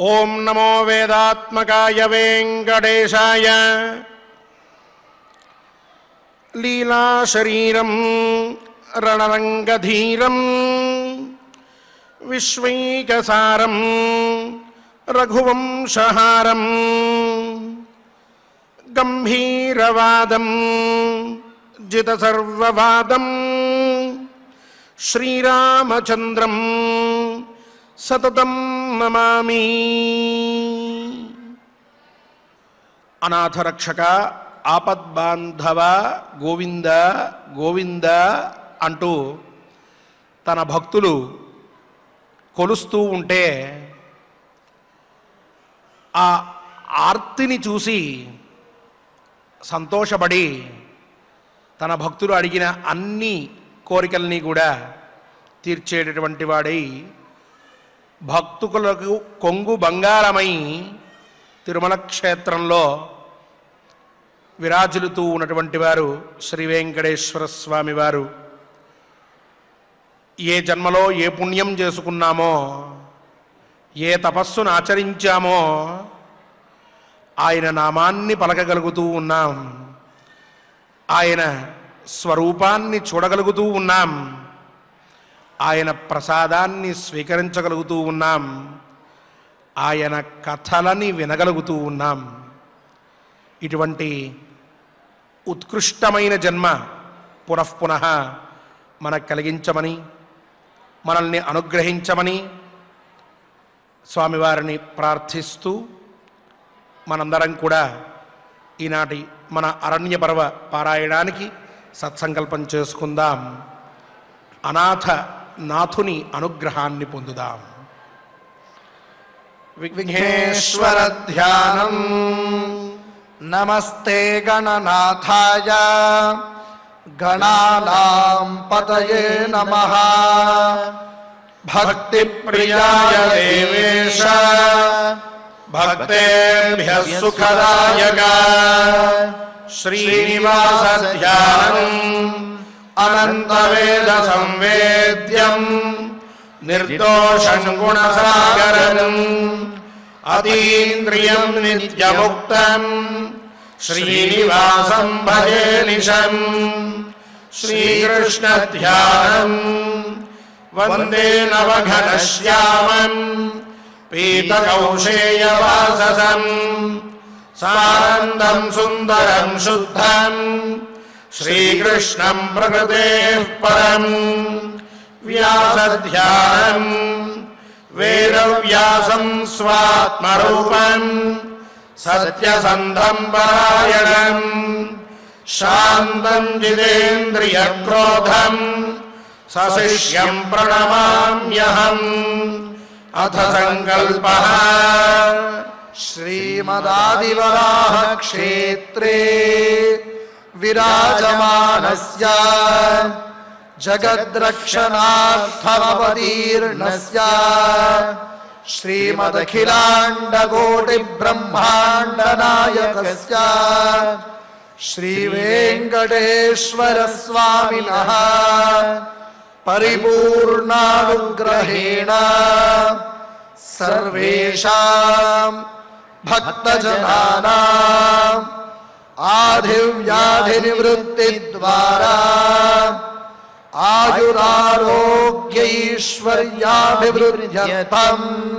ఓం నమో వేదాత్మకాయ వెంకటేశాయ. లీలాశరీరం రణరంగధీరం విశ్వైకసారం రఘువంశహారం గంభీరవాదం జితసర్వవాదం శ్రీరామచంద్రం సతతం నమామి. అనాథరక్షక ఆపద్బాంధవ గోవింద గోవింద అంటూ తన భక్తులు కొలుస్తూ ఉంటే ఆ ఆర్తిని చూసి సంతోషపడి తన భక్తులు అడిగిన అన్ని కోరికల్ని కూడా తీర్చేటటువంటి వాడై భక్తులకు కొంగు బంగారమై తిరుమల క్షేత్రంలో విరాజులుతూ ఉన్నటువంటి వారు శ్రీ వెంకటేశ్వర స్వామి వారు. ఏ జన్మలో ఏ పుణ్యం చేసుకున్నామో, ఏ తపస్సును ఆచరించామో ఆయన నామాన్ని పలకగలుగుతూ ఉన్నాం, ఆయన స్వరూపాన్ని చూడగలుగుతూ ఉన్నాం, ఆయన ప్రసాదాన్ని స్వీకరించగలుగుతూ ఉన్నాం, ఆయన కథలని వినగలుగుతూ ఉన్నాం. ఇటువంటి ఉత్కృష్టమైన జన్మ పునఃపునః మనకు కలిగించమని, మనల్ని అనుగ్రహించమని స్వామివారిని ప్రార్థిస్తూ మనందరం కూడా ఈనాటి మన అరణ్య పర్వ పారాయణానికి సత్సంకల్పం చేసుకుందాం. అనాథ నాథుని అనుగ్రహాన్ని పొందుదాం. విఘ్నేశ్వర ధ్యానం. నమస్తే గణనాథాయ గణానాం పతయే నమః. భక్తి ప్రియాయ దేవేశ భక్తేభ్యః సుఖదాయక. శ్రీనివాస ధ్యానం అనంతవేద సంవేద్యం నిర్దోషం గుణసాగరం అతీంద్రియం నిత్యముక్తం శ్రీనివాసం భజే నిశం. శ్రీకృష్ణ ధ్యానం వందే నవఘనశ్యామం పీతకౌశేయవాససం సానందం సుందరం శుద్ధం శ్రీకృష్ణం ప్రకృతేః పరం. వ్యాసధ్యానం వేదవ్యాసం స్వాత్మరూపం సత్యసంధం పరాయణం శాంతం జితేంద్రియక్రోధం సశిష్యం ప్రణమామ్యహం. అథ సంకల్పః. శ్రీమదాదివరాహ క్షేత్రే విరాజమానస్య జగద్రక్షణార్థమవతీర్ణస్య శ్రీమదఖిలాండకోటి బ్రహ్మాండ నాయకస్య శ్రీ వెంకటేశ్వర స్వామినః పరిపూర్ణానుగ్రహేణ సర్వేషాం భక్తజనానాం ఆధివ్యాధినివృత్తి ద్వారా ఆయురారోగ్యైశ్వర్యాభివృద్ధ్యర్థం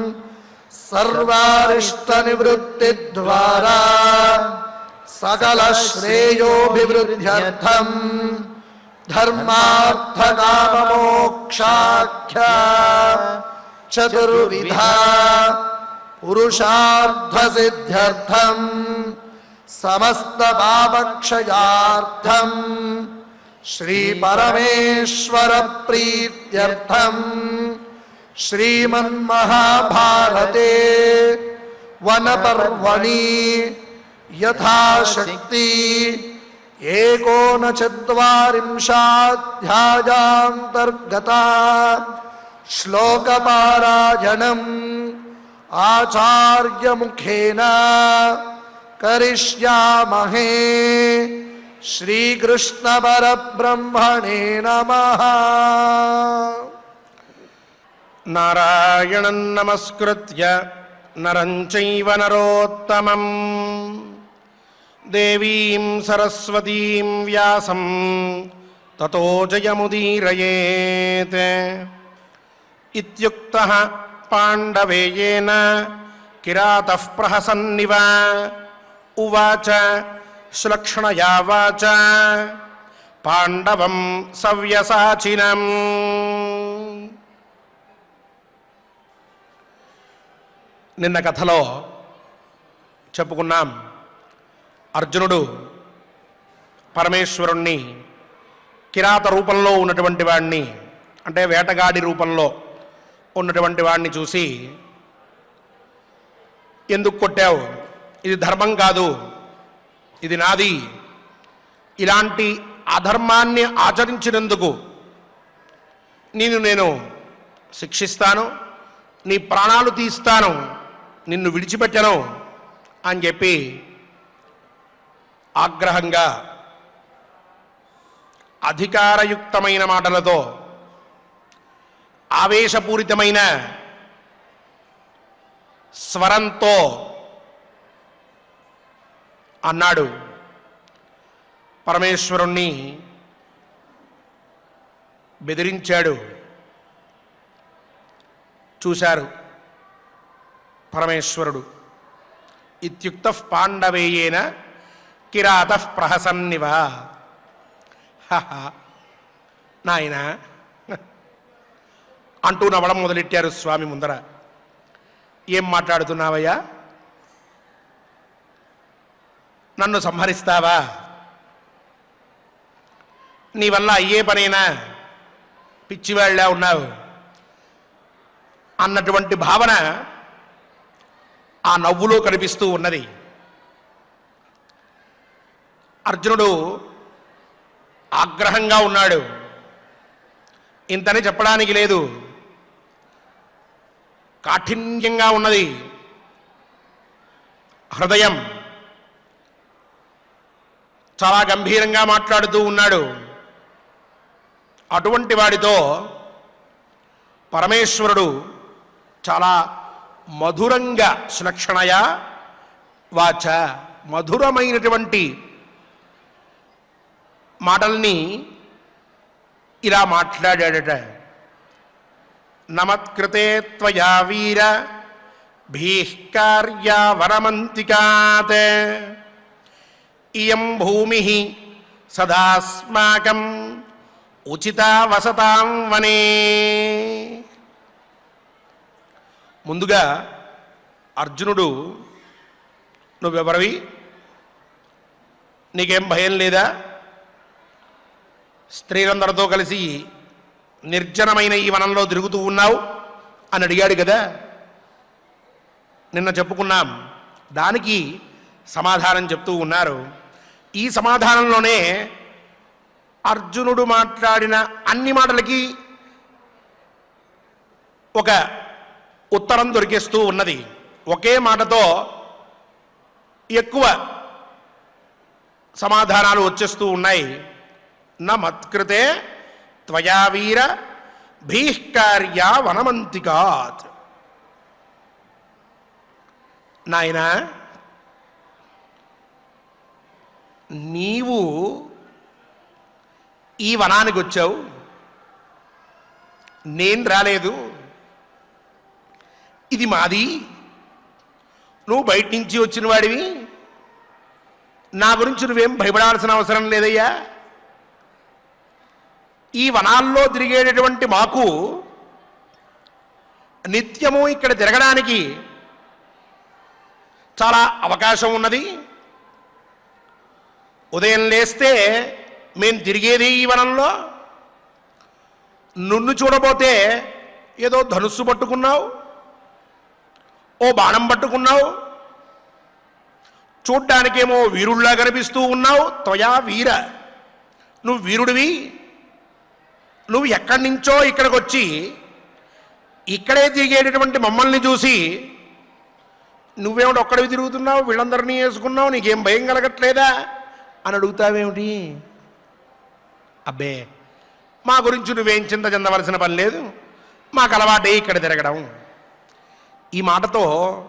సర్వారిష్టనివృత్తి ద్వారా సకల శ్రేయోభివృద్ధ్యర్థం ధర్మార్థకామమోక్షాఖ్య చతుర్విధ పురుషార్థసిద్ధ్యర్థం సమస్త పాపక్షయార్థం శ్రీ పరమేశ్వర ప్రీత్యర్థం శ్రీమన్మహాభారతే వనపర్వణి యథాశక్తి ఏకోనచత్వారింశాధ్యాయాంతర్గత శ్లోకపారాయణం ఆచార్యముఖేన కరిష్యామహే. శ్రీకృష్ణ పరబ్రహ్మణే నమః. నారాయణం నమస్కృత్య నరం చైవ నరోత్తమం దేవీం సరస్వతీం వ్యాసం తతో జయముదీరయేత్ ఇత్యుక్తః పాండవేయేన కిరాతః ప్రహసన్నివ ఉవాచ శ్లక్ష్ణయా వాచ పాండవం సవ్యసాచినం. నిన్న కథలో చెప్పుకున్నాం, అర్జునుడు పరమేశ్వరుణ్ణి కిరాత రూపంలో ఉన్నటువంటి వాడిని, అంటే వేటగాడి రూపంలో ఉన్నటువంటి వాడిని చూసి, ఎందుకు కొట్టావు, ఇది ధర్మం కాదు, ఇది నాది, ఇలాంటి అధర్మాన్ని ఆచరించినందుకు నేను శిక్షిస్తాను, నీ ప్రాణాలు తీస్తాను, నిన్ను విడిచిపెట్టను అని చెప్పి ఆగ్రహంగా అధికారయుక్తమైన మాటలతో, ఆవేశపూరితమైన స్వరంతో అన్నాడు. పరమేశ్వరుణ్ణి బెదిరించాడు. చూశారు పరమేశ్వరుడు. ఇత్యుక్తః పాండవేయేన కిరాతః ప్రహసన్నివ. నాయన అంటూ నవ్వడం మొదలెట్టారు స్వామి ముందర. ఏం మాట్లాడుతున్నావయ్యా, నన్ను సంహరిస్తావా, నీ వల్ల అయ్యే పనేనా, పిచ్చివాళ్ళ ఉన్నావు అన్నటువంటి భావన ఆ నవ్వులో కనిపిస్తూ ఉన్నది. అర్జునుడు ఆగ్రహంగా ఉన్నాడు. ఇంతని చెప్పడానికి లేదు, కాఠిన్యంగా ఉన్నది హృదయం. చాలా గంభీరంగా మాట్లాడుతూ ఉన్నాడు. అటువంటి వాడితో పరమేశ్వరుడు చాలా మధురంగా, శ్లక్షణయ వాచ, మధురమైనటువంటి మాటల్ని ఇలా మాట్లాడాడట. నమత్కృతే త్వయా వీర భీఃకార్యా వరమంతికాత్ ఇయం భూమి సదాస్మాకం ఉచితా వసతాం వనే. ముందుగా అర్జునుడు, నువ్వెవరివి, నీకేం భయం లేదా, స్త్రీలందరితో కలిసి నిర్జనమైన ఈ వనంలో తిరుగుతూ ఉన్నావు అని అడిగాడు కదా. నిన్న చెప్పుకున్నాం, దానికి సమాధానం చెప్తూ ఉన్నారు. ఈ సమాధానంలోనే అర్జునుడు మాట్లాడిన అన్ని మాటలకి ఒక ఉత్తరం దొరికేస్తూ ఉన్నది. ఒకే మాటతో ఎక్కువ సమాధానాలు వచ్చేస్తూ ఉన్నాయి. న మత్కృతే త్వయా వీర భీఃకార్యా వనమంతికాత్. నాయనా, నీవు ఈ వనానికి వచ్చావు, నేను రాలేదు, ఇది మాది, నువ్వు బయట నుంచి వచ్చిన వాడివి, నా గురించి నువ్వేం భయపడాల్సిన అవసరం లేదయ్యా. ఈ వనాల్లో తిరిగేటటువంటి మాకు నిత్యము ఇక్కడ తిరగడానికి చాలా అవకాశం ఉన్నది. ఉదయం లేస్తే మేము తిరిగేది ఈ వనంలో. నున్ను చూడబోతే ఏదో ధనుస్సు పట్టుకున్నావు, ఓ బాణం పట్టుకున్నావు, చూడ్డానికేమో వీరుల్లా కనిపిస్తూ ఉన్నావు. త్వయా వీర, నువ్వు వీరుడివి. నువ్వు ఎక్కడి నుంచో ఇక్కడికి వచ్చి ఇక్కడే తిరిగేటటువంటి మమ్మల్ని చూసి నువ్వేమిటి ఒక్కడివి తిరుగుతున్నావు, వీళ్ళందరినీ వేసుకున్నావు, నీకేం భయం కలగట్లేదా అని అడుగుతావేమిటి? అబ్బే, మా గురించి నువ్వేం చింత చెందవలసిన పని లేదు, మాకు అలవాటే ఇక్కడ తిరగడం. ఈ మాటతో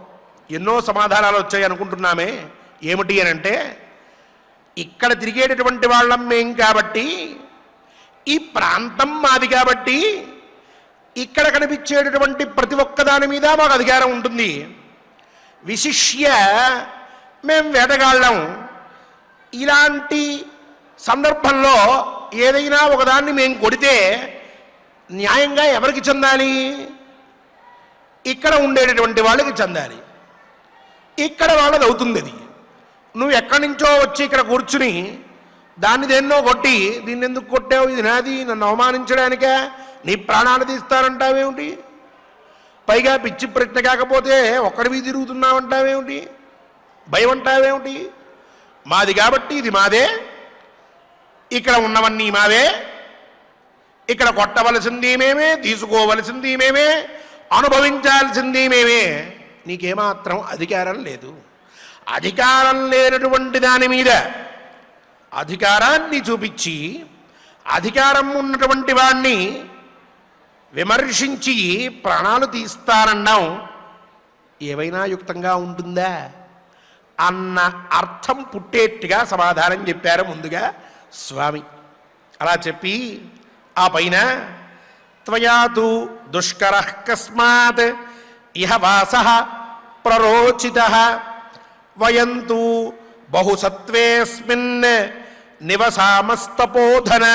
ఎన్నో సమాధానాలు వచ్చాయి అనుకుంటున్నామే. ఏమిటి అని అంటే, ఇక్కడ తిరిగేటటువంటి వాళ్ళం మేం కాబట్టి, ఈ ప్రాంతం మాది కాబట్టి, ఇక్కడ కనిపించేటటువంటి ప్రతి ఒక్కదాని మీద మాకు అధికారం ఉంటుంది. విశిష్య మేం వేటగాళ్ళం. ఇలాంటి సందర్భంలో ఏదైనా ఒకదాన్ని మేము కొడితే న్యాయంగా ఎవరికి చెందాలి? ఇక్కడ ఉండేటటువంటి వాళ్ళకి చెందాలి. ఇక్కడ వాళ్ళది అవుతుంది. అది నువ్వు ఎక్కడి నుంచో వచ్చి ఇక్కడ కూర్చుని దాన్ని దేన్నో కొట్టి, దీన్ని ఎందుకు కొట్టావు, ఇది నాది, నన్ను అవమానించడానికే, నీ ప్రాణాలు తీస్తానంటావేమిటి, పైగా పిచ్చి ప్రశ్న కాకపోతే ఒక్కడివి తిరుగుతున్నావంటావేమిటి, భయం అంటావేమిటి? మాది కాబట్టి ఇది మాదే, ఇక్కడ ఉన్నవన్నీ మావే, ఇక్కడ కొట్టవలసింది మేమే, తీసుకోవలసింది మేమే, అనుభవించాల్సింది మేమే. నీకేమాత్రం అధికారం లేదు. అధికారం లేనటువంటి దాని మీద అధికారాన్ని చూపించి, అధికారం ఉన్నటువంటి వాణ్ణి విమర్శించి ప్రాణాలు తీస్తారన్నాం ఏవైనా యుక్తంగా ఉంటుందా అన్న అర్థం పుట్టేట్టుగా సమాధానం చెప్పారు ముందుగా స్వామి. అలా చెప్పి ఆ పైన త్వయాతు దుష్కరః కస్మాత్ ఇహ వాసః ప్రరోచితః వయంతు బహుసత్వేస్మిన్ నివసామస్తపోధన.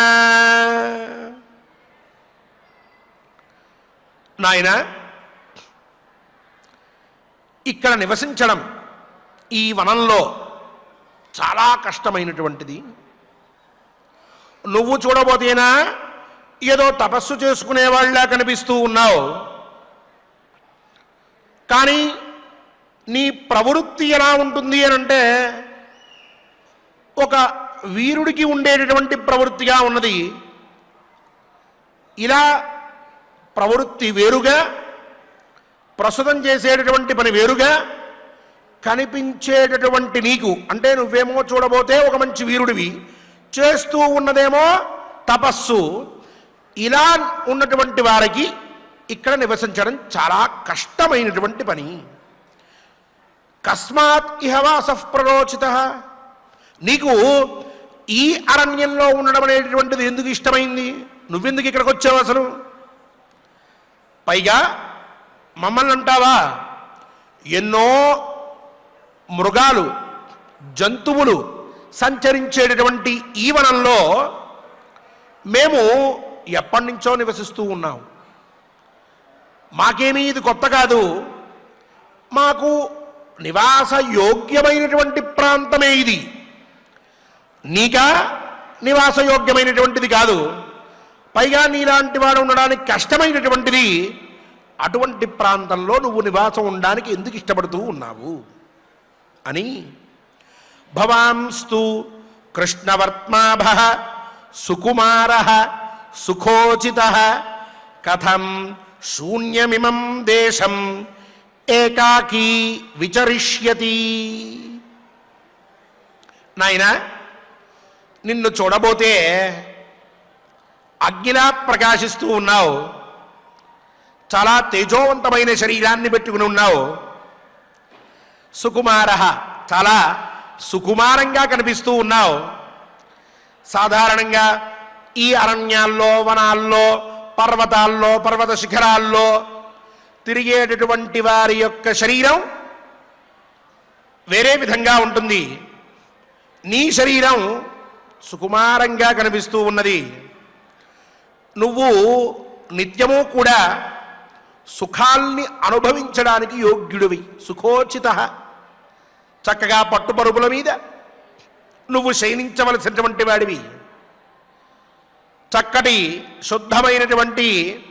నాయన, ఇక్కడ నివసించడం ఈ వనంలో చాలా కష్టమైనటువంటిది. నువ్వు చూడబోతేనా ఏదో తపస్సు చేసుకునేవాళ్ళ కనిపిస్తూ ఉన్నావు, కానీ నీ ప్రవృత్తి ఎలా ఉంటుంది అని అంటే ఒక వీరుడికి ఉండేటటువంటి ప్రవృత్తిగా ఉన్నది. ఇలా ప్రవృత్తి వేరుగా, ప్రస్తుతం చేసేటటువంటి పని వేరుగా కనిపించేటటువంటి నీకు, అంటే నువ్వేమో చూడబోతే ఒక మంచి వీరుడివి, చేస్తూ ఉన్నదేమో తపస్సు. ఇలా ఉన్నటువంటి వారికి ఇక్కడ నివసించడం చాలా కష్టమైనటువంటి పని. కస్మాత్ ఇహ వాసః ప్రరోచితః, నీకు ఈ అరణ్యంలో ఉండడం అనేటటువంటిది ఎందుకు ఇష్టమైంది? నువ్వెందుకు ఇక్కడికి వచ్చావు అసలు? పైగా మమ్మల్ని అంటావా? ఎన్నో మృగాలు, జంతువులు సంచరించేటటువంటి ఈ వనంలో మేము ఎప్పటి నుంచో నివసిస్తూ ఉన్నాం. మాకేమీ ఇది కొత్త కాదు. మాకు నివాస యోగ్యమైనటువంటి ప్రాంతమే ఇది. నీకా నివాసయోగ్యమైనటువంటిది కాదు. పైగా నీలాంటి వాడు ఉండడానికి కష్టమైనటువంటిది. అటువంటి ప్రాంతంలో నువ్వు నివాసం ఉండడానికి ఎందుకు ఇష్టపడుతూ ఉన్నావు అని. భవాంస్తు కృష్ణవర్త్మాభః సుకుమారః సుఖోచితః కథం శూన్యమిమం దేశం ఏకాకీ విచరిష్యతి. నాయనా, నిన్ను చూడబోతే అగ్నిలా ప్రకాశిస్తూ ఉన్నావు, చాలా తేజోవంతమైన శరీరాన్ని పెట్టుకుని ఉన్నావు. సుకుమారః, చాలా సుకుమారంగా కనిపిస్తూ ఉన్నావు. సాధారణంగా ఈ అరణ్యాల్లో, వనాల్లో, పర్వతాల్లో, పర్వత శిఖరాల్లో తిరిగేటటువంటి వారి యొక్క శరీరం వేరే విధంగా ఉంటుంది. నీ శరీరం సుకుమారంగా కనిపిస్తూ ఉన్నది. నువ్వు నిత్యము కూడా సుఖాల్ని అనుభవించడానికి యోగ్యుడివి. సుఖోచితః, చక్కగా పట్టుపరుపుల మీద నువ్వు శయనించవలసినటువంటి వాడివి. చక్కటి శుద్ధమైనటువంటి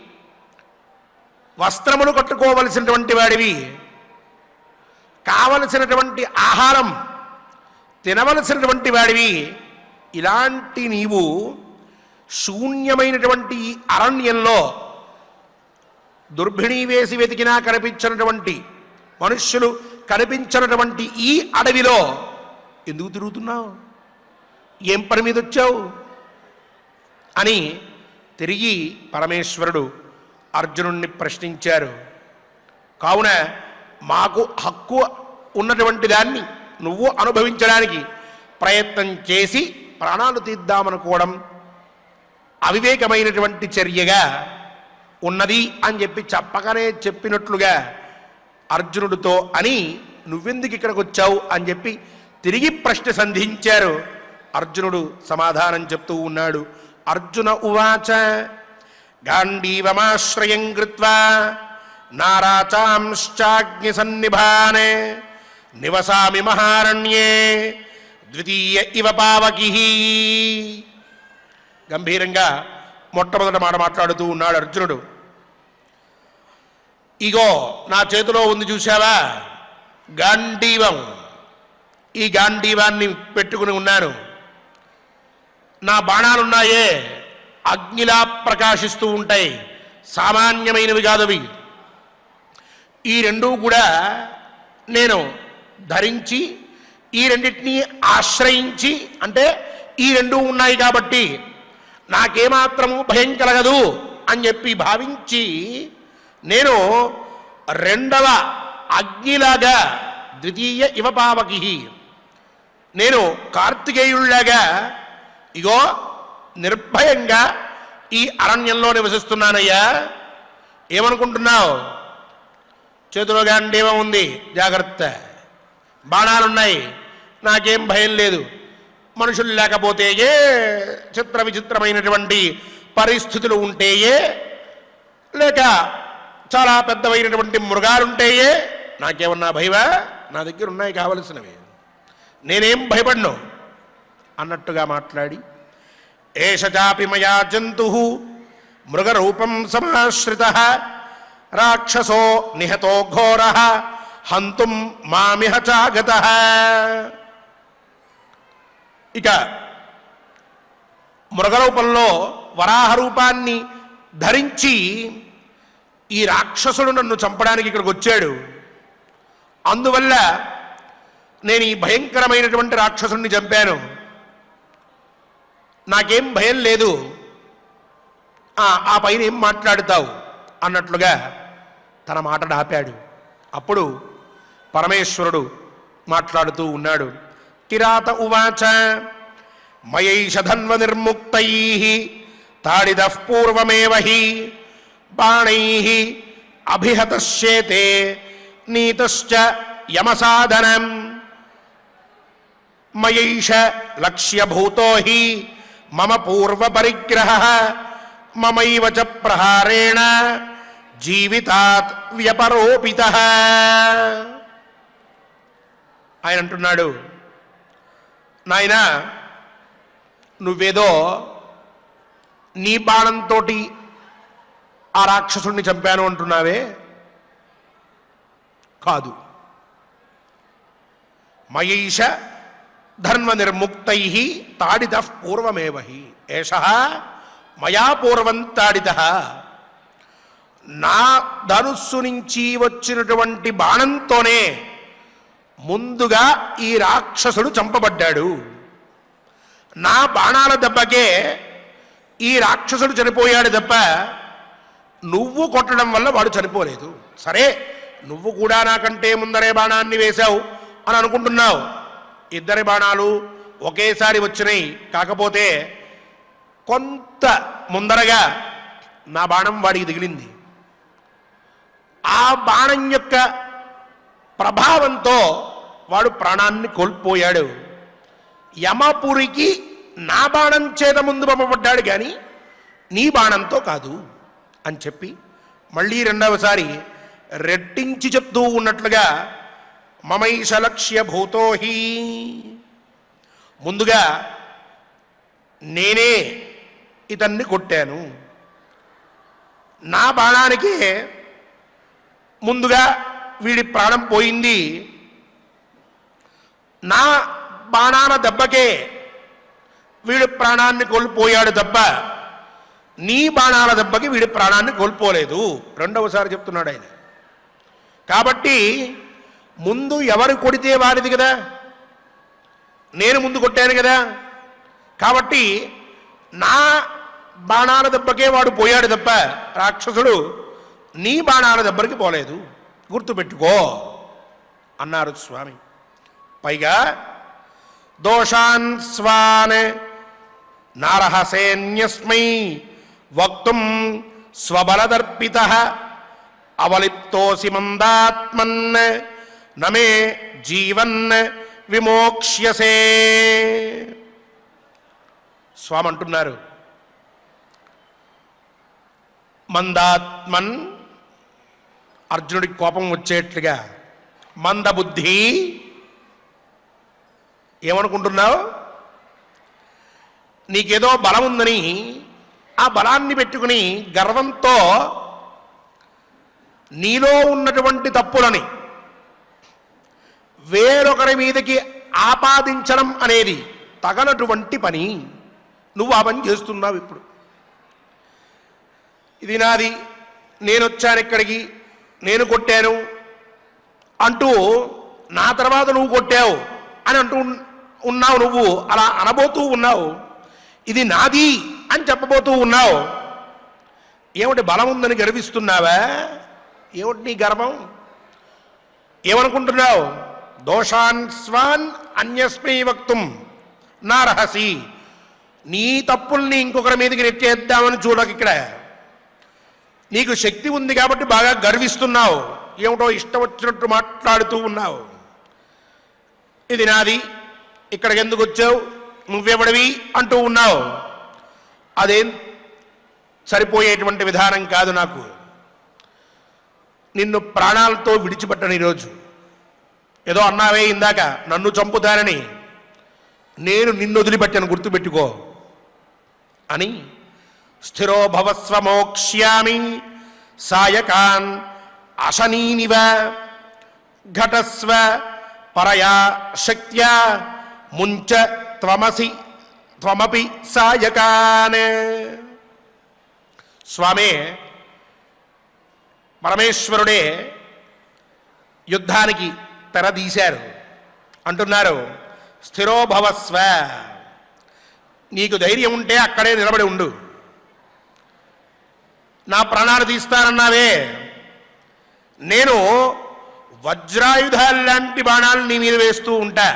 వస్త్రములు కట్టుకోవలసినటువంటి వాడివి. కావలసినటువంటి ఆహారం తినవలసినటువంటి వాడివి. ఇలాంటి నీవు శూన్యమైనటువంటి అరణ్యంలో దుర్భిణీ వేసి వెతికినా కనిపించినటువంటి, మనుష్యులు కనిపించినటువంటి ఈ అడవిలో ఎందుకు తిరుగుతున్నావు? ఏం పని మీద వచ్చావు అని తిరిగి పరమేశ్వరుడు అర్జునుణ్ణి ప్రశ్నించారు. కావున మాకు హక్కు ఉన్నటువంటి దాన్ని నువ్వు అనుభవించడానికి ప్రయత్నం చేసి ప్రాణాలు తీద్దామనుకోవడం అవివేకమైనటువంటి చర్యగా ఉన్నది అని చెప్పి చెప్పకనే చెప్పినట్లుగా అర్జునుడితో అని నువ్వెందుకు ఇక్కడికి వచ్చావు అని చెప్పి తిరిగి ప్రశ్న సంధించారు. అర్జునుడు సమాధానం చెప్తూ ఉన్నాడు. అర్జున ఉవాచ గాంధీవమాశ్రయం కృత్వా నారాచాంశ్చాగ్ని సన్నిభానే నివసామి మహారణ్యే ద్వితీయ ఇవ పావకి. గంభీరంగా మొట్టమొదటి మాట మాట్లాడుతూ ఉన్నాడు అర్జునుడు. ఇగో నా చేతిలో ఉంది చూశావా గాంధీవం, ఈ గాంధీవాన్ని పెట్టుకుని ఉన్నాను. నా బాణాలున్నాయే అగ్నిలా ప్రకాశిస్తూ ఉంటాయి, సామాన్యమైనవి కాదవి. ఈ రెండూ కూడా నేను ధరించి ఈ రెండింటినీ ఆశ్రయించి, అంటే ఈ రెండూ ఉన్నాయి కాబట్టి నాకేమాత్రము భయం కలగదు అని చెప్పి భావించి నేను రెండవ అగ్నిలాగా ద్వితీయ ఇవ పావకి, నేను కార్తికేయుళ్లాగా ఇగో నిర్భయంగా ఈ అరణ్యంలో నివసిస్తున్నానయ్యా. ఏమనుకుంటున్నావు? చేతిలో గాంధీవం ఉంది, జాగ్రత్త. బాణాలున్నాయి, నాకేం భయం లేదు. మనుషులు లేకపోతేయే, చిత్ర విచిత్రమైనటువంటి పరిస్థితులు ఉంటేయే, లేక చాలా పెద్దవైనటువంటి మృగాలుంటేయే నాకేమన్నా భయమా? నా దగ్గర ఉన్నాయి కావలసినవి, నేనేం భయపడ్ను అన్నట్టుగా మాట్లాడి ఏష చాపి మయా జంతు మృగరూపం సమాశ్రిత రాక్షసో నిహతో ఘోర హంతుం మామిహ చాగత. ఇక మృగరూపంలో వరాహ రూపాన్ని ధరించి ఈ రాక్షసుడు నన్ను చంపడానికి ఇక్కడికి వచ్చాడు. అందువల్ల నేను ఈ భయంకరమైనటువంటి రాక్షసుడిని చంపాను, నాకేం భయం లేదు. ఆ పైన ఏం మాట్లాడుతావు అన్నట్లుగా తన మాటను ఆపాడు. అప్పుడు పరమేశ్వరుడు మాట్లాడుతూ ఉన్నాడు. కిరాత ఉవాచ మయైష ధన్వ నిర్ముక్తై తాడిదః పూర్వమేవ హి బాణైః అభిహతశ్యేతే నీతశ్చ యమసాధనం మయైష లక్ష్యభూతో హి మమ పూర్వ పరిగ్రహ మమైవ చ ప్రహారేణ జీవితాత్ వ్యపరోపితః. ఆయన అంటున్నాడు, నాయనా నువ్వేదో నీ బాణంతో ఆ రాక్షసుడిని చంపాను అంటున్నావే, కాదు. మయైష ధర్మ నిర్ముక్తై తాడితః పూర్వమేవ హి ఏషః మయా పూర్వం తాడితః. నా ధనుస్సు నుంచి వచ్చినటువంటి బాణంతోనే ముందుగా ఈ రాక్షసుడు చంపబడ్డాడు. నా బాణాల దెబ్బకే ఈ రాక్షసుడు చనిపోయాడు తప్ప నువ్వు కొట్టడం వల్ల వాడు చనిపోలేదు. సరే, నువ్వు కూడా నాకంటే ముందరే బాణాన్ని వేశావు అని అనుకుంటున్నావు. ఇద్దరి బాణాలు ఒకేసారి వచ్చినాయి, కాకపోతే కొంత ముందరగా నా బాణం వాడికి దిగిలింది. ఆ బాణం యొక్క ప్రభావంతో వాడు ప్రాణాన్ని కోల్పోయాడు. యమపురికి నా బాణం చేత ముందు పంపబడ్డాడు కానీ నీ బాణంతో కాదు అని చెప్పి మళ్ళీ రెండవసారి రెట్టించి చెప్తూ ఉన్నట్లుగా మమైష లక్ష్య భూతోహి, ముందుగా నేనే ఇతన్ని కొట్టాను. నా బాణానికి ముందుగా వీడి ప్రాణం పోయింది. నా బాణాల దెబ్బకే వీడి ప్రాణాన్ని కోల్పోయాడు తప్ప నీ బాణాల దెబ్బకి వీడి ప్రాణాన్ని కోల్పోలేదు. రెండవసారి చెప్తున్నాడు ఆయన. కాబట్టి ముందు ఎవరు కొడితే వారిది కదా, నేను ముందు కొట్టాను కదా. కాబట్టి నా బాణాల దెబ్బకే వాడు పోయాడు తప్ప రాక్షసుడు నీ బాణాల దెబ్బకి పోలేదు గుర్తుపెట్టుకో అన్నారు స్వామి. పైగా దోషాన్ స్వాన్ నారహసేన్యస్మై వక్తుం స్వబలదర్పితః అవలిప్తోసి మందాత్మన్ నమే జీవన్ విమోక్ష్యసే. స్వామి అంటున్నారు, మందాత్మన్ అర్జునుడికి కోపం వచ్చేట్లుగా, మందబుద్ధి ఏమనుకుంటున్నావు? నీకేదో బలం ఉందని ఆ బలాన్ని పెట్టుకుని గర్వంతో నీలో ఉన్నటువంటి తప్పులని వేరొకరి మీదకి ఆపాదించడం అనేది తగనటువంటి పని. నువ్వు ఆ పని చేస్తున్నావు. ఇప్పుడు ఇది నాది, నేను వచ్చాను ఇక్కడికి, నేను కొట్టాను అంటూ నా తర్వాత నువ్వు కొట్టావు అని అంటూ ఉన్నావు. నువ్వు అలా అనబోతూ ఉన్నావు. ఇది నాది అని చెప్పబోతూ ఉన్నావు. ఏమిటి బలం ఉందని గర్విస్తున్నావా? ఏమిటి నీ గర్వం? ఏమనుకుంటున్నావు? దోషాన్ స్వాన్ అన్యస్మై వక్తుం నారహసి. నీ తప్పుల్ని ఇంకొకరి మీదకి నెట్టేద్దామని చూడకు. ఇక్కడ నీకు శక్తి ఉంది కాబట్టి బాగా గర్విస్తున్నావు. ఏమిటో ఇష్టం వచ్చినట్టు మాట్లాడుతూ ఉన్నావు. ఇది నాది, ఇక్కడికి ఎందుకు వచ్చావు, నువ్వెవడివి అంటూ ఉన్నావు. అదేం సరిపోయేటువంటి విధానం కాదు. నాకు నిన్ను ప్రాణాలతో విడిచిపెట్టను. ఈరోజు ఏదో అన్నావే ఇందాక, నన్ను చంపుతానని. నేను నిన్ను వదిలిపెట్టాను, గుర్తుపెట్టుకో అని. స్థిరో భవస్వ మోక్ష్యామి సాయకాన్ అశనీనివ ఘటస్వ పరయా శక్త్యా ముంచ త్వమసి త్వమపి సాయకాన్. స్వామి పరమేశ్వరుడే యుద్ధానికి తెరదీశారు. అంటున్నారు, స్థిరో భవస్వ. నీకు ధైర్యం ఉంటే అక్కడే నిలబడి ఉండు. నా ప్రాణాలు తీస్తానన్నావే, నేను వజ్రాయుధాలు లాంటి బాణాలు నీ మీద వేస్తూ ఉంటా.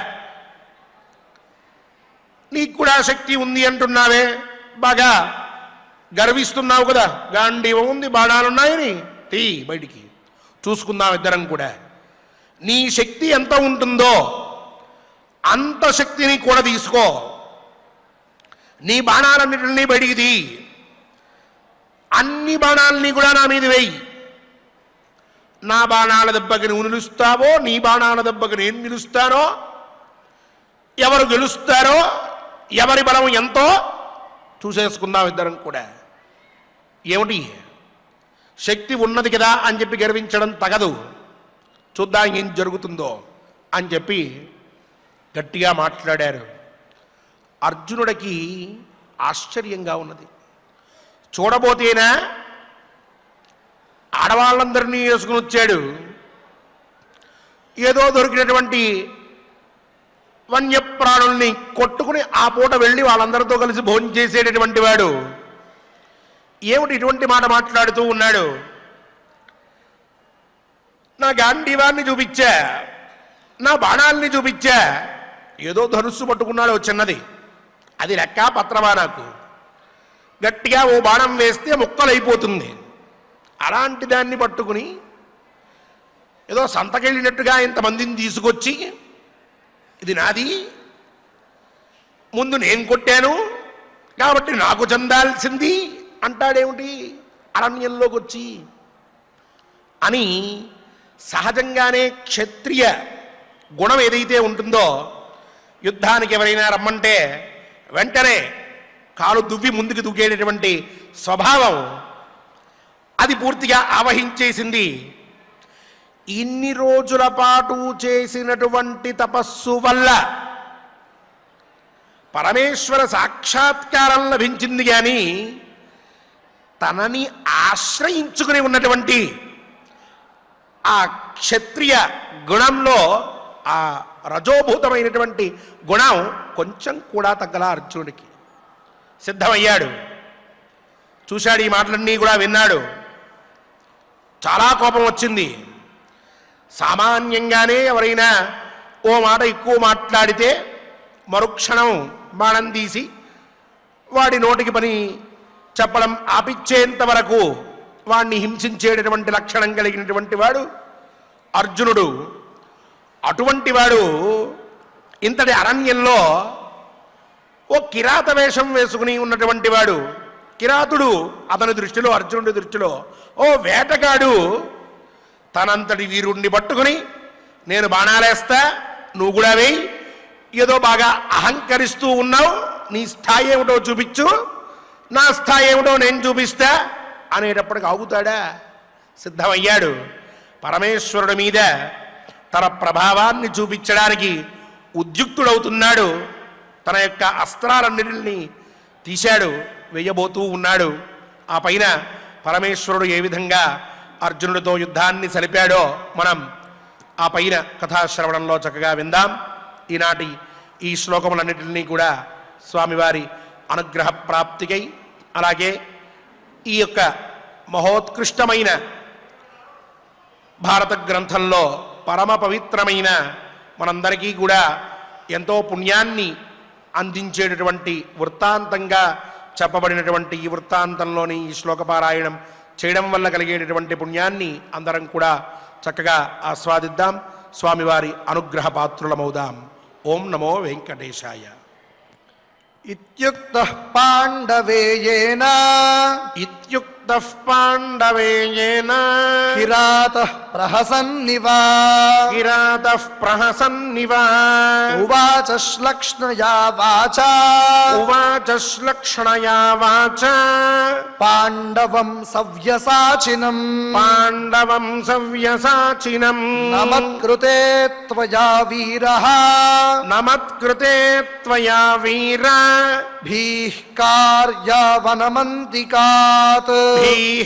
నీకు కూడా శక్తి ఉంది అంటున్నావే, బాగా గర్విస్తున్నావు కదా. గాంధీవం ఉంది, బాణాలున్నాయని తీ బయటికి చూసుకుందాం ఇద్దరం కూడా. నీ శక్తి ఎంత ఉంటుందో అంత శక్తిని కూడా తీసుకో. నీ బాణాలన్నిటిని బయటికి తీ. అన్ని బాణాలని కూడా నా మీద వేయి. నా బాణాల దెబ్బకి నువ్వు నిలుస్తావో, నీ బాణాల దెబ్బకి నేను నిలుస్తానో, ఎవరు గెలుస్తారో, ఎవరి బలం ఎంతో చూసేసుకుందాం ఇద్దరం కూడా. ఏమిటి శక్తి ఉన్నది కదా అని చెప్పి గర్వించడం తగదు. చూద్దాం ఏం జరుగుతుందో అని చెప్పి గట్టిగా మాట్లాడారు. అర్జునుడికి ఆశ్చర్యంగా ఉన్నది. చూడబోతేనా ఆడవాళ్ళందరినీ వేసుకుని వచ్చాడు. ఏదో దొరికినటువంటి వన్యప్రాణుల్ని కొట్టుకుని ఆ పూట వెళ్ళి వాళ్ళందరితో కలిసి భోజనం చేసేటటువంటి వాడు ఏమిటి ఇటువంటి మాట మాట్లాడుతూ ఉన్నాడు? నా గాంధీవాన్ని చూపించా, నా బాణాలని చూపించా, ఏదో ధనుస్సు పట్టుకున్నాడు చిన్నది, అది లెక్క పత్రమా? నాకు గట్టిగా ఓ బాణం వేస్తే ముక్కలైపోతుంది. అలాంటి దాన్ని పట్టుకుని ఏదో సంతకెళ్ళినట్టుగా ఇంతమందిని తీసుకొచ్చి ఇది నాది, ముందు నేను కొట్టాను కాబట్టి నాకు చెందాల్సింది అంటాడేమిటి అరణ్యంలోకి వచ్చి అని. సహజంగానే క్షత్రియ గుణం ఏదైతే ఉంటుందో, యుద్ధానికి ఎవరైనా రమ్మంటే వెంటనే కాలు దువ్వి ముందుకు దూకేటటువంటి స్వభావం అది పూర్తిగా ఆవహించేసింది. ఇన్ని రోజుల పాటు చేసినటువంటి తపస్సు వల్ల పరమేశ్వర సాక్షాత్కారం లభించింది. కానీ తనని ఆశ్రయించుకుని ఉన్నటువంటి ఆ క్షత్రియ గుణంలో ఆ రజోభూతమైనటువంటి గుణం కొంచెం కూడా తగ్గల. అర్జునుడికి సిద్ధమయ్యాడు, చూశాడు, ఈ మాటలన్నీ కూడా విన్నాడు. చాలా కోపం వచ్చింది. సామాన్యంగానే ఎవరైనా ఓ మాట ఎక్కువ మాట్లాడితే మరుక్షణం బాణం తీసి వాడి నోటికి పని చెప్పడం ఆపిచ్చేంత వరకు వాణ్ణి హింసించేటటువంటి లక్షణం కలిగినటువంటి వాడు అర్జునుడు. అటువంటి వాడు ఇంతటి అరణ్యంలో ఓ కిరాత వేషం వేసుకుని ఉన్నటువంటి వాడు. కిరాతుడు అతని దృష్టిలో, అర్జునుడి దృష్టిలో ఓ వేటగాడు తనంతటి వీరుణ్ణి పట్టుకుని నేను బాణాలేస్తా, నువ్వు కూడా వేయి, ఏదో బాగా అహంకరిస్తూ ఉన్నావు, నీ స్థాయి ఏమిటో చూపించు, నా స్థాయి ఏమిటో నేను చూపిస్తా అనేటప్పటికి ఆగుతాడా? సిద్ధమయ్యాడు. పరమేశ్వరుడి మీద తన ప్రభావాన్ని చూపించడానికి ఉద్యుక్తుడవుతున్నాడు. తన యొక్క అస్త్రాలన్నిటిని తీశాడు, వెయ్యబోతూ ఉన్నాడు. ఆ పైన పరమేశ్వరుడు ఏ విధంగా అర్జునుడితో యుద్ధాన్ని సలిపాడో మనం ఆ పైన కథాశ్రవణంలో చక్కగా విందాం. ఈనాటి ఈ శ్లోకములన్నిటినీ కూడా స్వామివారి అనుగ్రహ ప్రాప్తికై, అలాగే ఈ యొక్క మహోత్కృష్టమైన భారత గ్రంథంలో పరమ పవిత్రమైన మనందరికీ కూడా ఎంతో పుణ్యాన్ని అందించేటటువంటి వృత్తాంతంగా చెప్పబడినటువంటి ఈ వృత్తాంతంలోని ఈ శ్లోకపారాయణం చేయడం వల్ల కలిగేటటువంటి పుణ్యాన్ని అందరం కూడా చక్కగా ఆస్వాదిద్దాం. స్వామివారి అనుగ్రహ పాత్రులమవుదాం. ఓం నమో వెంకటేశాయ. ఇత్యుక్తః పాండవేయేన ఇత్యుక్తః పాండవేయేన కిరాతః ప్రహసన్నివ కిరాతః ప్రహసన్నివ ఉవాచ శ్లక్ష్ణయా వాచా ఉవాచ శ్లక్ష్ణయా వాచ పాండవం సవ్యసాచినం పాండవం సవ్యసాచినం నమత్కృతే త్వయా వీరః నమత్కృతే త్వయా వీర భీః కార్యావనమంతికాత్ భీః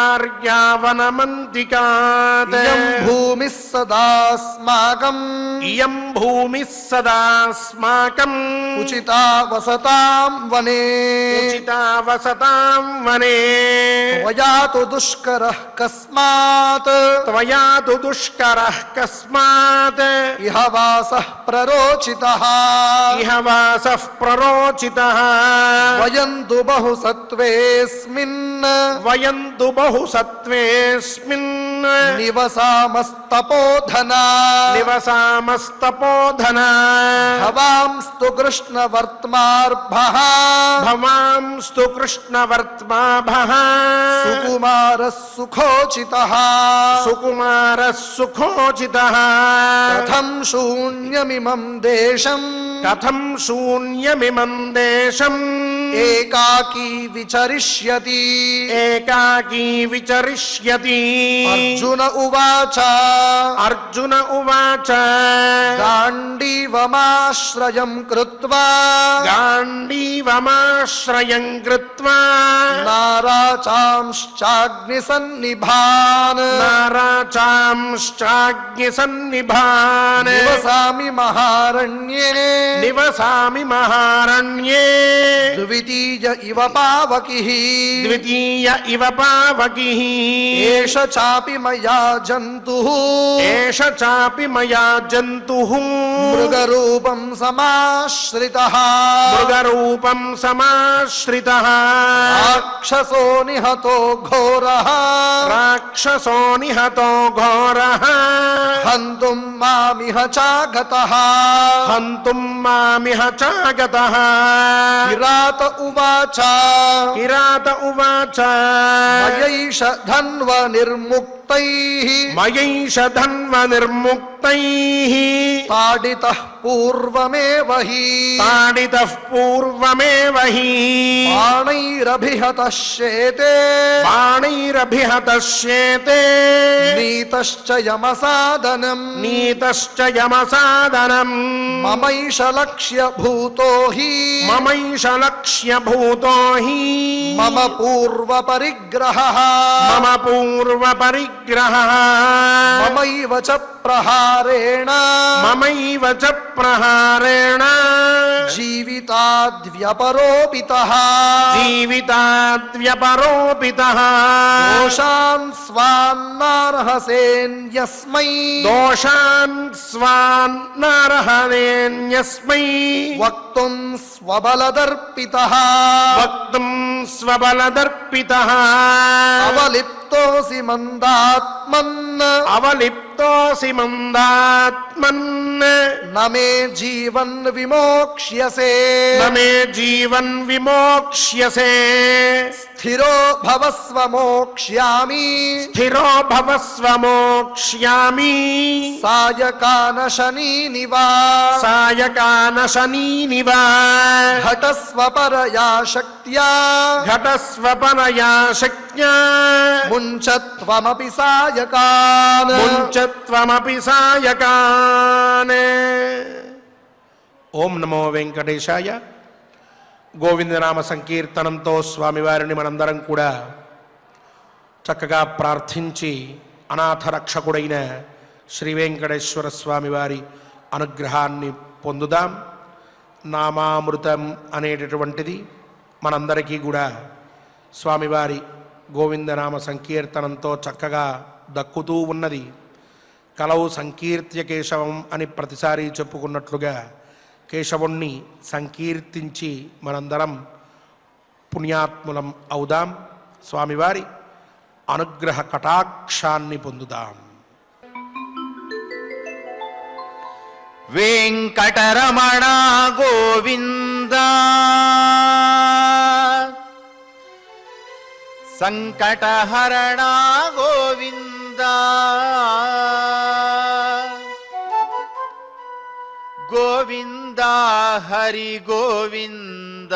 కార్యావనమంతికాత్ ఇయం భూమిః సదాస్మాకం ఇయం భూమిః సదాస్మాకం ఉచితా వసతాం వనే ఉచితా వసతాం వనే త్వయా తు దుష్కరః కస్మాత్ త్వయా తు దుష్కరః కస్మాత్ ఇహ వాసః ప్రరోచితః ఇహ వాసః ప్రరోచితః వయం తు బహు సత్వేస్మిన్ వయం తు బహు సత్వేస్మిన్ నివసామస్తపోధనా నివసామస్తపోధనా భవాంస్తు కృష్ణవర్త్మార్భః భవాంస్తు కృష్ణవర్త్మాభః సుకుమారः సుఖోచితః సుకుమారः సుఖోచితః కథం శూన్యమిమం దేశం కథం శూన్యమిమం దేశం ఏకాకీ విచరిష్యతి ఏకాకీ విచరిష్యతి అర్జున ఉవాచ అర్జున ఉవాచ గాండీవమాశ్రయం కృత్వా గాండీవమాశ్రయం కృత్వా నారాచాంశ్చాగ్నిసన్నిభాన్ నారాచాంశ్చాగ్నిసన్నిభాన్ నివసామి మహారణ్యే నివసామి మహారణ్యే ద్వితీయ ఇవ పావకిః ద్వితీయ ఇవ పావకిః ఏష చాపి మయా జంతుః ఏష చాపి మయా జంతుః మృగరూపం సమాశ్రితః మృగరూపం సమాశ్రితః రాక్షసో నిహతో ఘోరః రాక్షసో నిహతో ఘోరః హంతుం మామిహ చాగతః హంతుం మామిహ చాగతః కిరాత ఉవాచ కిరాత ఉవాచ మయైష ధన్వ నిర్ముక్తైః మయైష ధన్వ నిర్ముక్తైః తాడితః పూర్వమేవ హి తాడితః పూర్వమేవ హి బాణైరభిహతః శేతే బాణైరభిహతశ్యేతే నీతశ్చ యమసాదనం నీతశ్చ యమసాదనం మమైష లక్ష్య భూతో హి మమైష లక్ష్యభూతో హి మమ పూర్వ పరిగ్రహః మమ పూర్వ పరిగ్రహ మమైవ చ ప్రహారేణ మమైవ చ ప్రహారేణ జీవితాద్వ్యపరోపితః జీవితాద్వ్యపరోపితః దోషాన్ స్వాన్నార్హసేన్యస్మై దోషాన్ స్వాన్ నార్హసేన్యస్మై వక్తుం స్వబలదర్పితః వక్తుం స్వబలదర్పితః అవలిప్తోసి మందాత్మన్ అవలిప్తోసి మందాత్మన్ నమే జీవన్ విమోక్ష్యసే నమే జీవన్ విమోక్ష్యసే స్థిరో భవస్వ మోక్ష్యామి స్థిరో భవస్వ మోక్ష్యామి సాయకాన శనీనివా సాయకాన శనీనివ ఘటస్వ పరయా శక్త్యా ఘటస్వపనయా శక్త్యా ముంచత్వమపి సాయకాన్ ముంచత్వమపి సాయకాన్. ఓం నమో వెంకటేశాయ. గోవిందనామ సంకీర్తనంతో స్వామివారిని మనందరం కూడా చక్కగా ప్రార్థించి అనాథ రక్షకుడైన శ్రీ వెంకటేశ్వర స్వామివారి అనుగ్రహాన్ని పొందుదాం. నామామృతం అనేటటువంటిది మనందరికీ కూడా స్వామివారి గోవిందనామ సంకీర్తనంతో చక్కగా దక్కుతూ ఉన్నది. కలవు సంకీర్త్య కేశవం అని ప్రతిసారి చెప్పుకున్నట్లుగా కేశవుణ్ణి సంకీర్తించి మనందరం పుణ్యాత్ములం అవుదాం. స్వామివారి అనుగ్రహ కటాక్షాన్ని పొందుదాం. వెంకటరమణ గోవింద సంకటహరణ గోవింద గోవింద హరి గోవింద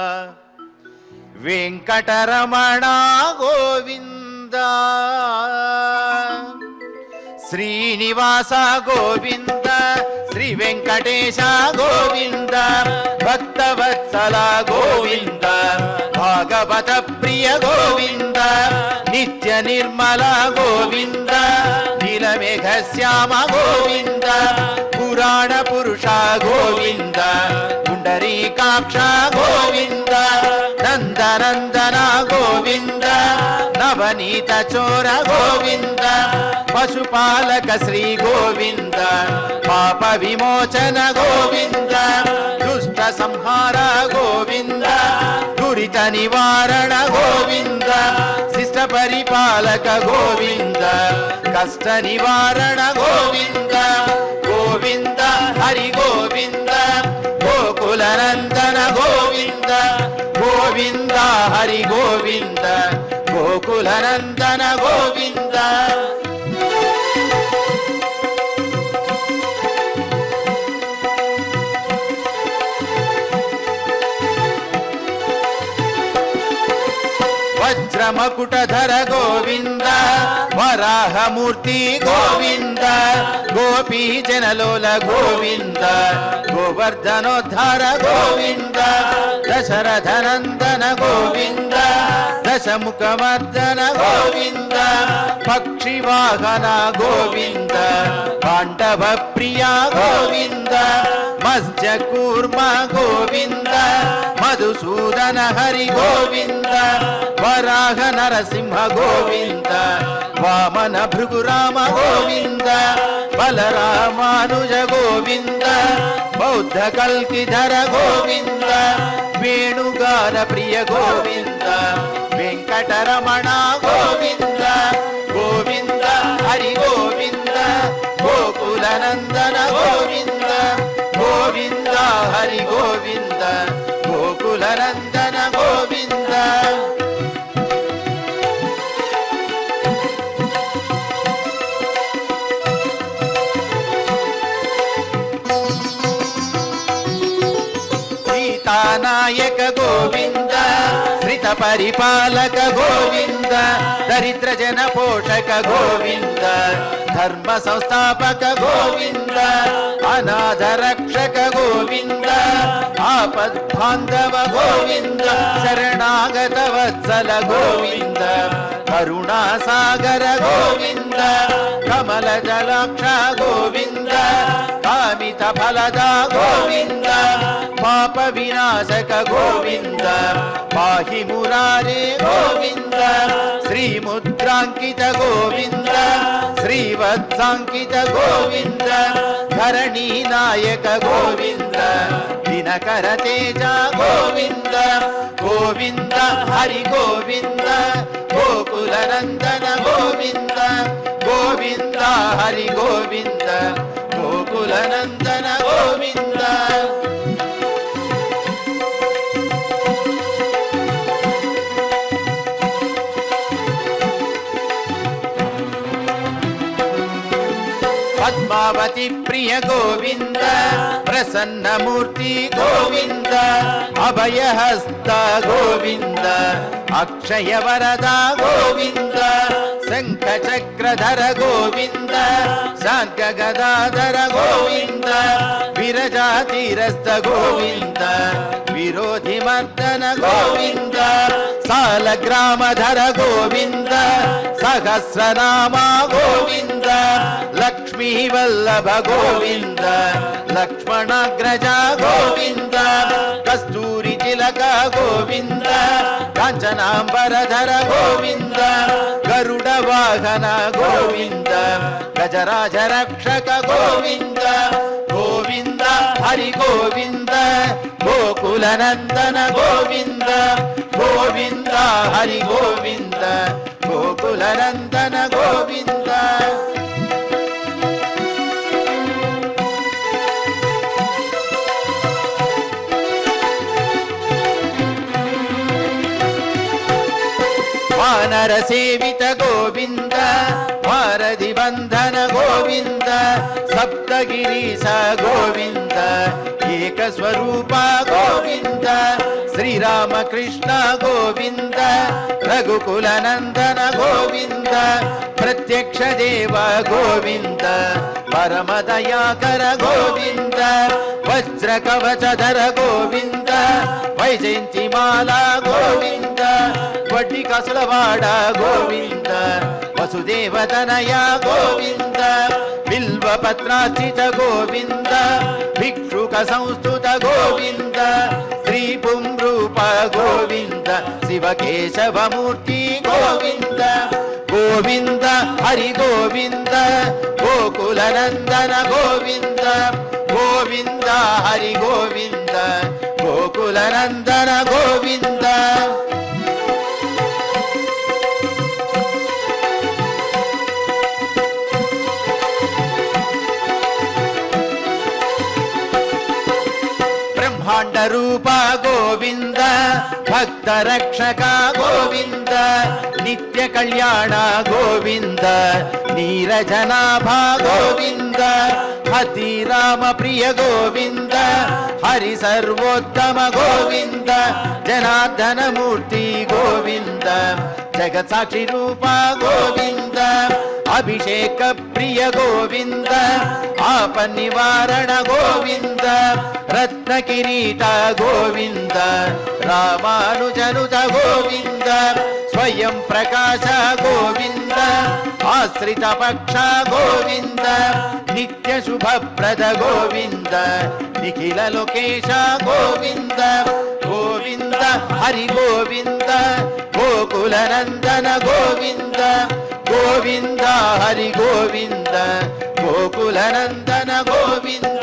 వెంకటరమణ గోవింద శ్రీనివాస గోవింద శ్రీ వెంకటేశ గోవింద భక్తవత్సల గోవింద భాగవత ప్రియ గోవింద నిత్య నిర్మల గోవింద నీలమేఘ శ్యామ గోవింద పురాణ పురుష గోవింద పుండరీకాక్ష గోవింద నందనందన గోవింద నవనీత చోర గోవింద పశుపాలక శ్రీ గోవింద పాప విమోచన గోవింద దుష్ట సంహార గోవింద దురిత నివారణ గోవింద శిష్ట పరిపాలక గోవింద కష్ట నివారణ గోవింద గోవింద హరి గోవింద గోకుల నందన గోవింద గోవింద హరి గోవింద గోకుల నందన గోవింద వజ్రమకుటధర గోవింద వరాహమూర్తి గోవింద గోపీ జనలోల గోవింద గోవర్ధనోద్ధార గోవింద దశరథనందన గోవింద దశముఖమర్దన గోవింద పక్షివాహన గోవింద పాండవ ప్రియ గోవింద మత్స్య కూర్మ గోవింద మధుసూదన హరి గోవింద వరాహ నరసింహ గోవింద వామన భృగురామ గోవింద బలరామానుజ గోవింద బౌద్ధ కల్కిధర గోవింద వేణుగాన ప్రియ గోవింద వెంకటరమణ గోవింద గోవింద హరి గోవింద గోకుల నందన గోవింద గోవింద హరి గోవింద గోకుల నందన గోవింద సీతానాయక గోవింద శ్రిత పరిపాలక గోవింద దరిద్ర జన పోషక గోవింద ధర్మ సంస్థాపక గోవింద అనాథ రక్షక గోవింద ఆపద్బాంధవ గోవింద శరణాగత వత్సల గోవింద కరుణాసాగర గోవింద ಗೋವಿಂದ ಕಮಲ ಜಲಾಕ್ಷ ಗೋವಿಂದ ಕಾಮಿತ ಫಲದ ಗೋವಿಂದ ಪಾಪ ವಿನಾಶಕ ಗೋವಿಂದ ಪಾಹಿ ಮುರಾರೇ ಗೋವಿಂದ ಶ್ರೀ ಮುದ್ರಾಂಕಿತ ಗೋವಿಂದ ಶ್ರೀವತ್ಸಾಂಕಿತ ಗೋವಿಂದ ಧರಣಿ ನಾಯಕ ಗೋವಿಂದ ದಿನಕರ ತೇಜ ಗೋವಿಂದ ಗೋವಿಂದ ಹರಿ ಗೋವಿಂದ ಗೋಕುಲ ನಂದನ ಗೋವಿಂದ ಗೋವಿಂದ ಹರಿ ಗೋವಿಂದ ಗೋಕುಲ ನಂದನ ಗೋವಿಂದ పద్మావతి ప్రియ గోవింద ప్రసన్న మూర్తి గోవింద అభయహస్త గోవింద అక్షయ వరద గోవింద శంఖ చక్రధర గోవింద శాంత గదాధర గోవింద విరజాతిరస్త గోవింద విరోధి మర్దన గోవింద సాలగ్రామధర గోవింద సహస్రనామ గోవింద లక్ష్మీ వల్లభ గోవింద లక్ష్మణాగ్రజ గోవింద కస్తూరి తిలక గోవింద కాంచనాంబరధర గోవింద గరుడ వాహన గోవింద గజరాజ రక్షక గోవింద గోవింద హరి గోవింద గోకుల నందన గోవింద గోవింద హరి గోవింద గోకుల నందన గోవింద వానర సేవిత గోవింద వారధి బంధన గోవింద సప్తగిరీశ గోవింద ఏక స్వరూప గోవింద శ్రీరామకృష్ణ గోవింద రఘుకుల నందన గోవింద ప్రత్యక్ష దేవ గోవింద పరమ దయాకర గోవింద వజ్ర కవచధర గోవింద వైజయంతి మాల గోవింద వడ్డి కసులవాడ గోవింద వసుదేవతనయ గోవింద బిల్వ పత్రాస్థిత గోవింద భిక్షుక సంస్థుత గోవింద శ్రీ పుంరూప గోవింద శివకేశవమూర్తి గోవింద గోవింద హరి గోవింద గోకుల నందన గోవింద గోవింద హరి గోవింద గోకుల నందన గోవింద బ్రహ్మాండ రూప గోవింద భక్త రక్షక గోవింద నిత్య కళ్యాణ గోవింద నీరజనాభ గోవింద హతి రామ ప్రియ గోవింద హరి సర్వోత్తమ గోవింద జనార్దన మూర్తి గోవింద జగత్ సాక్షి రూప గోవింద అభిషేక ప్రియ గోవింద ఆప నివారణ గోవింద రత్న కిరీట గోవింద రామానుజనుత గోవింద స్వయం ప్రకాశ గోవింద ఆశ్రిత పక్ష గోవింద నిత్య శుభప్రద గోవింద నిఖిల లోకేశ గోవింద గోవింద హరి గోవింద గోకుల నందన గోవింద గోవింద హరి గోవింద గోకుల నందన గోవింద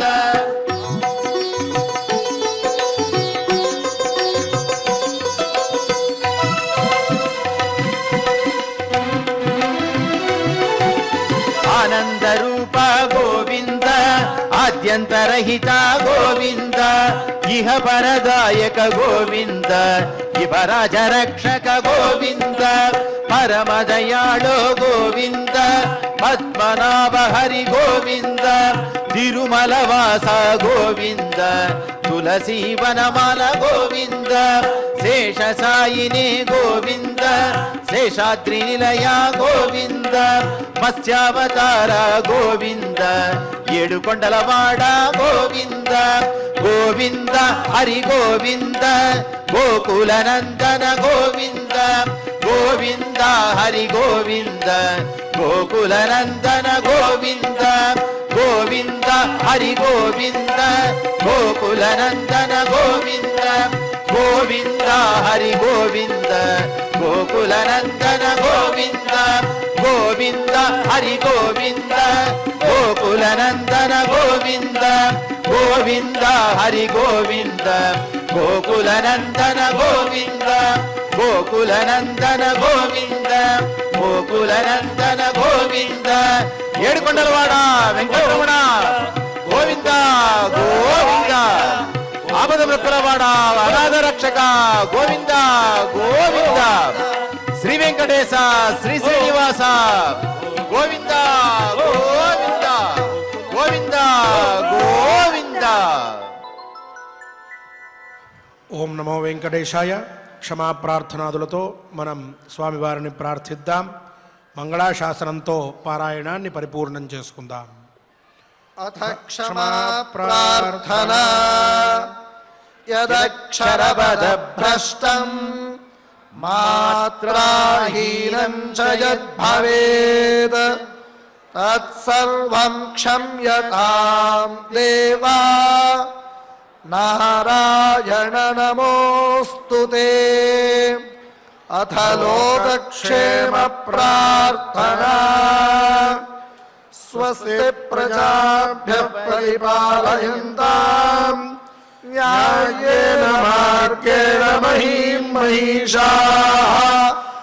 ఆనంద రూప గోవింద ఆద్యంతరహిత గోవింద ఇహ పరదాయక గోవింద ఇహరాజ రక్షక గోవింద పరమ దయాళో గోవింద పద్మనాభ హరి గోవింద తిరుమల వాస గోవింద తులసీ వనమాల గోవింద శేష సాయినే గోవింద శేషాద్రి నిలయ గోవింద మత్స్యావతార గోవింద ఏడుకొండలవాడ గోవింద గోవింద హరి గోవింద గోకుల నందన గోవింద గోవింద హరి గోవింద గోకులనందన గోవింద గోవింద హరి గోవింద గోకులనందన గోవింద గోవింద హరి గోవింద గోకులనందన గోవింద గోవింద హరి గోవింద గోకులనందన గోవింద గోవింద హరి గోవింద గోకులనందన గోవింద గోకులనందన గోవింద గోకులనందన గోవింద ఏడుకొండలవాడ వెంకటరమణ గోవింద గోవింద ఆపద మృక్కులవాడ అనాథ రక్షక గోవింద గోవింద శ్రీ వెంకటేశ శ్రీ శ్రీనివాస గోవింద గోవింద గోవింద గోవింద. ఓం నమో వెంకటేశాయ. క్షమా ప్రార్థనాదులతో మనం స్వామివారిని ప్రార్థిద్దాం. మంగళాశాసనంతో పారాయణాన్ని పరిపూర్ణం చేసుకుందాం. అథ క్షమా ప్రార్థనా యదక్షరపదభ్రష్టం మాత్రాహీనం చ యద్భవేత్ తత్సర్వం క్షమ్యతాం దేవా నారాయణ నమోస్తుతే. అథ లోకక్షేమ ప్రార్థనా స్వస్తి ప్రజాభ్యః పరిపాలయంతాం న్యాయేన మార్గేణ మహీం మహిషాః.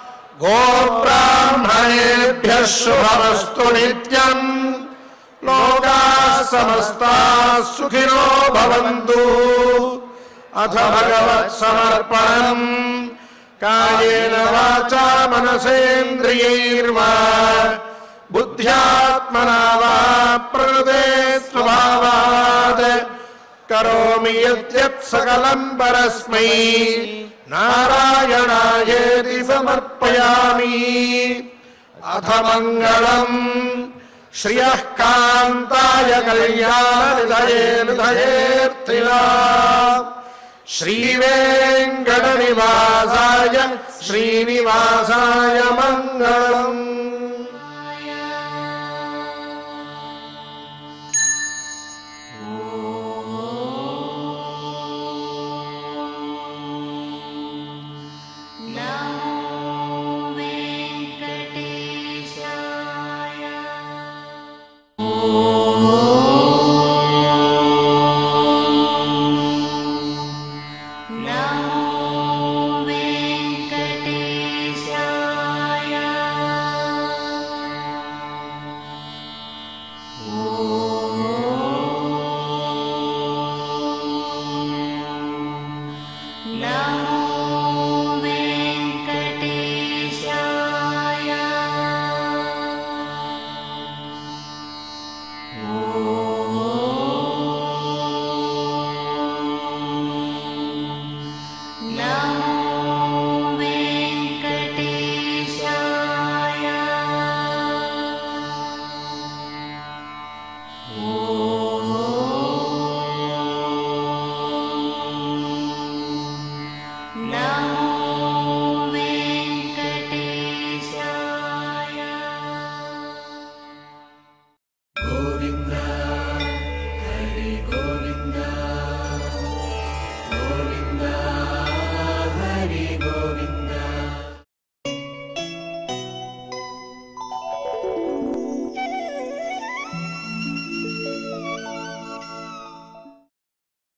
గోబ్రాహ్మణేభ్యః శుభమస్తు నిత్యం. లోకాః సమస్తాః సుఖినో భవంతు. అథ భగవత్ సమర్పణం కాయేన వాచా మనసేంద్రియైర్వా బుద్ధ్యాత్మనా వా ప్రకృతే స్వభావాత్ కరోమి యద్యత్ సకలం పరస్మై నారాయణాయేతి సమర్పయామి. అథ మంగళం శ్రియః కాంతాయ కళ్యాణనిధయే నిధయేర్థినాం శ్రీవేంకటనివాసాయ శ్రీనివాసాయ మంగళం.